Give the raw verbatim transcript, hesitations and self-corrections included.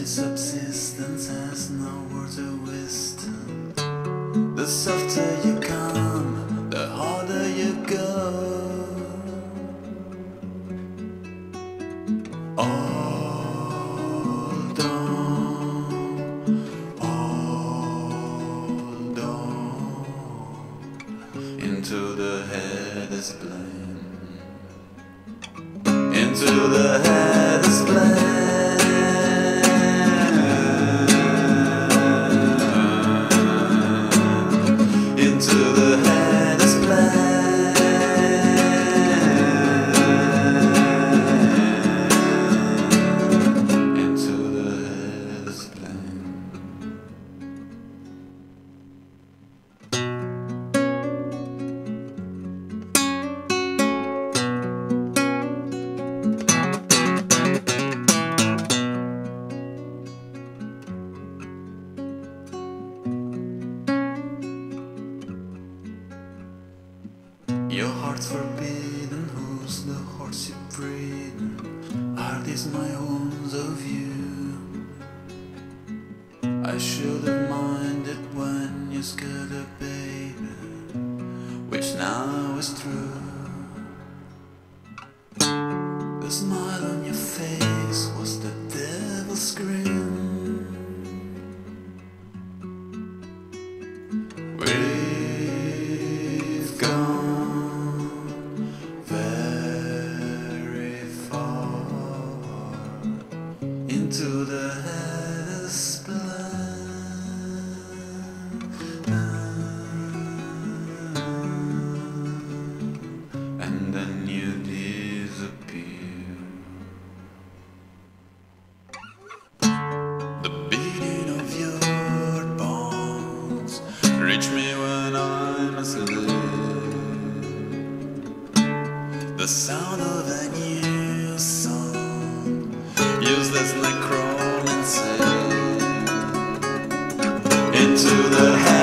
subsistence has no words of wisdom. The softer you come, the harder you go. Hold on, hold on. Into the head is blame. Into the head is blame. Into the head is blame. Into the head is blame. Your heart's forbidden, who's the horse you breed? Are these my wounds of you? I should have minded when you scared a baby, which now is true. The smile on your face was the devil's grin. We've gone very far into the head is blind, and then you disappear. The beating of your bones reach me when I'm asleep. The sound of a new song, useless like necromancy. Into the